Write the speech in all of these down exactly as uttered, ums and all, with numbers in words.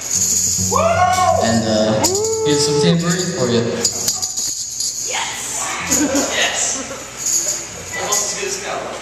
And uh, here's some tambourine for you. Yes! Yes! Almost as good as cowboy.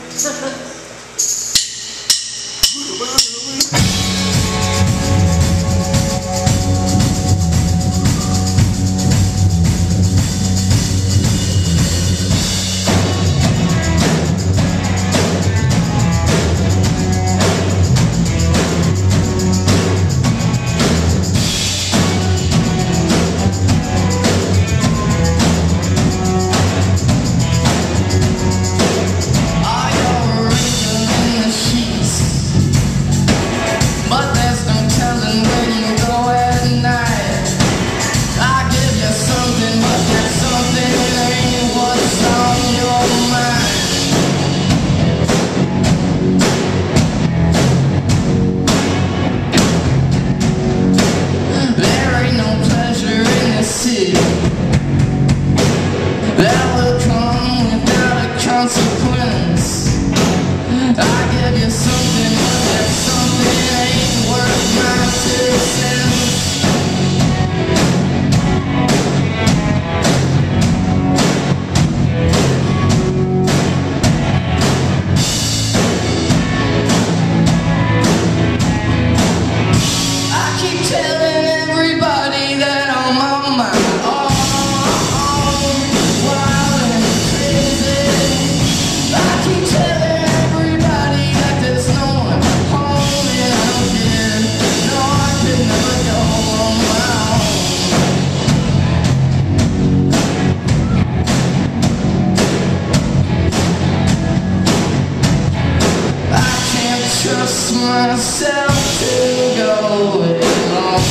Trust myself to go alone.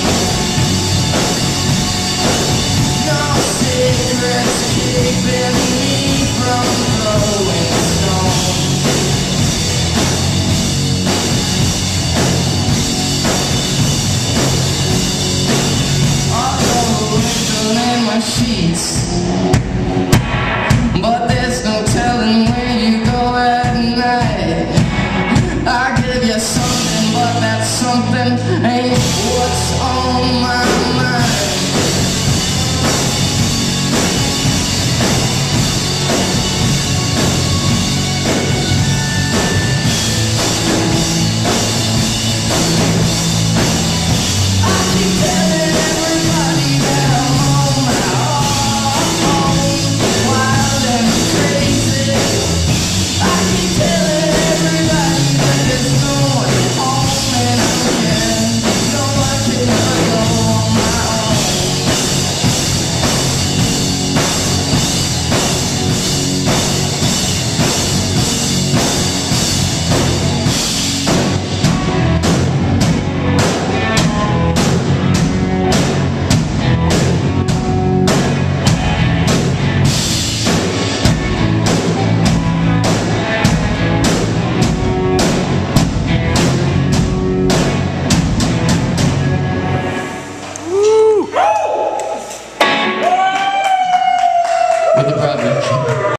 No secrets keeping me from growing strong. I'll go wrinkle in my sheets, but there's no telling where you go at night. I give you something, but that something ain't what's on my